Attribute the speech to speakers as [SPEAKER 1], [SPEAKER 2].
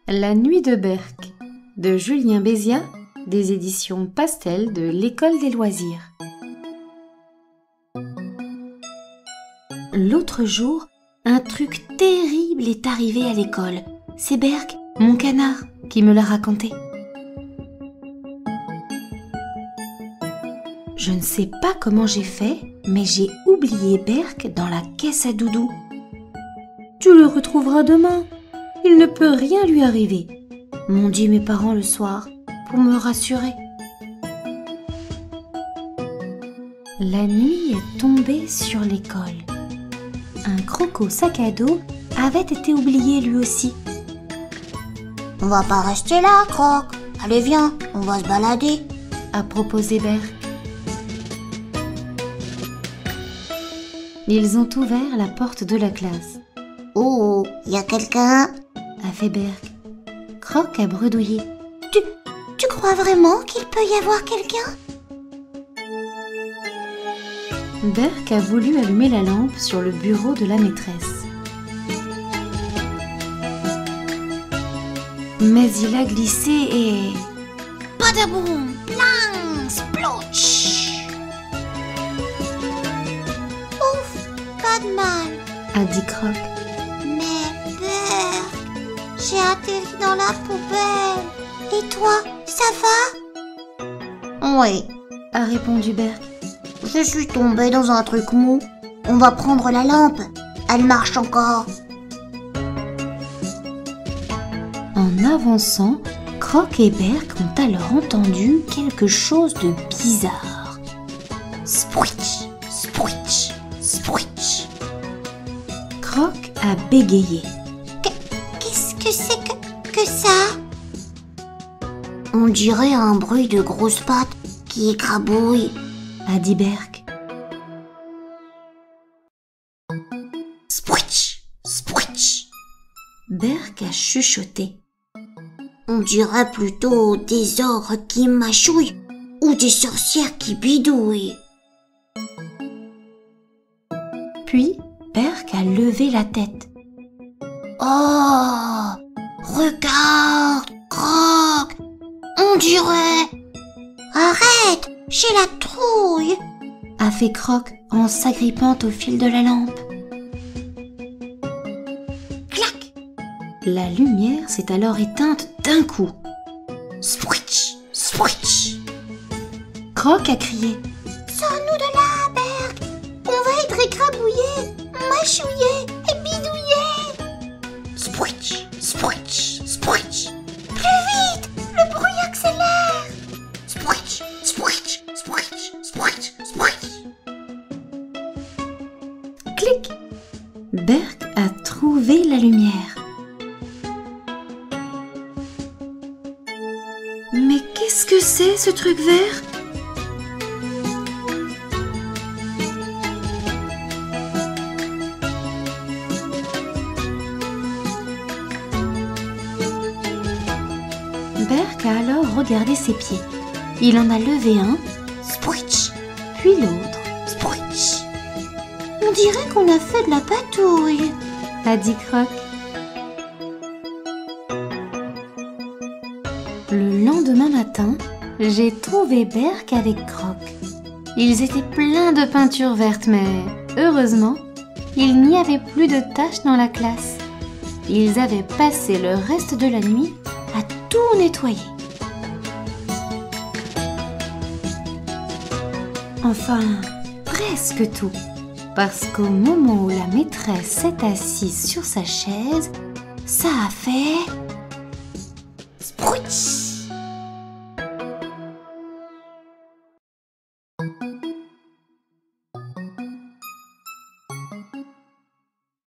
[SPEAKER 1] La nuit de Berck de Julien Béziat, des éditions Pastel de l'École des loisirs. L'autre jour, un truc terrible est arrivé à l'école. C'est Berck, mon canard, qui me l'a raconté. Je ne sais pas comment j'ai fait, mais j'ai oublié Berck dans la caisse à doudou. Tu le retrouveras demain. Il ne peut rien lui arriver, m'ont dit mes parents le soir pour me rassurer. La nuit est tombée sur l'école. Un croco sac à dos avait été oublié lui aussi.
[SPEAKER 2] On va pas rester là, Croc. Allez, viens, on va se balader,
[SPEAKER 1] a proposé Berck. Ils ont ouvert la porte de la classe.
[SPEAKER 2] Oh, y a quelqu'un?
[SPEAKER 1] A fait Berck. Croc a bredouillé.
[SPEAKER 2] Tu crois vraiment qu'il peut y avoir quelqu'un?
[SPEAKER 1] Berck a voulu allumer la lampe sur le bureau de la maîtresse. Mais il a glissé et...
[SPEAKER 2] Badaboum, pling, splouch. Ouf, pas de mal,
[SPEAKER 1] a dit Croc.
[SPEAKER 2] Mais Berck, j'ai atterri dans la poubelle. Et toi, ça va? Oui,
[SPEAKER 1] a répondu Berck.
[SPEAKER 2] Je suis tombée dans un truc mou. On va prendre la lampe. Elle marche encore.
[SPEAKER 1] En avançant, Croc et Berck ont alors entendu quelque chose de bizarre.
[SPEAKER 2] Spritch, spritch, spritch.
[SPEAKER 1] Croc a bégayé.
[SPEAKER 2] Qu'est-ce que c'est que ça? On dirait un bruit de grosses pattes qui écrabouillent,
[SPEAKER 1] a dit Berck.
[SPEAKER 2] Spritch, spritch.
[SPEAKER 1] Berck a chuchoté.
[SPEAKER 2] On dirait plutôt des ogres qui mâchouillent ou des sorcières qui bidouillent.
[SPEAKER 1] Puis, Berck a levé la tête.
[SPEAKER 2] Oh, regarde, Croc, on dirait... Arrête, j'ai la trouille,
[SPEAKER 1] a fait Croc en s'agrippant au fil de la lampe.
[SPEAKER 2] Clac.
[SPEAKER 1] La lumière s'est alors éteinte d'un coup.
[SPEAKER 2] Spritch, spritch.
[SPEAKER 1] Croc a crié.
[SPEAKER 2] Sors-nous de là, Berck. On va être écrabouillés, mâchouillés et bidouillés. Spritch, spritch, spritch. Plus vite, le bruit accélère. Spritch, spritch, spritch, spritch, spritch.
[SPEAKER 1] Clic. Berck a trouvé la lumière. Mais qu'est-ce que c'est ce truc vert? Berck a alors regardé ses pieds. Il en a levé un,
[SPEAKER 2] Spritch,
[SPEAKER 1] puis l'autre.
[SPEAKER 2] spritch. On dirait qu'on a fait de la patouille,
[SPEAKER 1] a dit Croc. Le lendemain matin, j'ai trouvé Berck avec Croc. Ils étaient pleins de peinture verte, mais heureusement, il n'y avait plus de taches dans la classe. Ils avaient passé le reste de la nuit à tout nettoyer. Enfin, presque tout. Parce qu'au moment où la maîtresse s'est assise sur sa chaise, ça a fait...
[SPEAKER 2] spritch.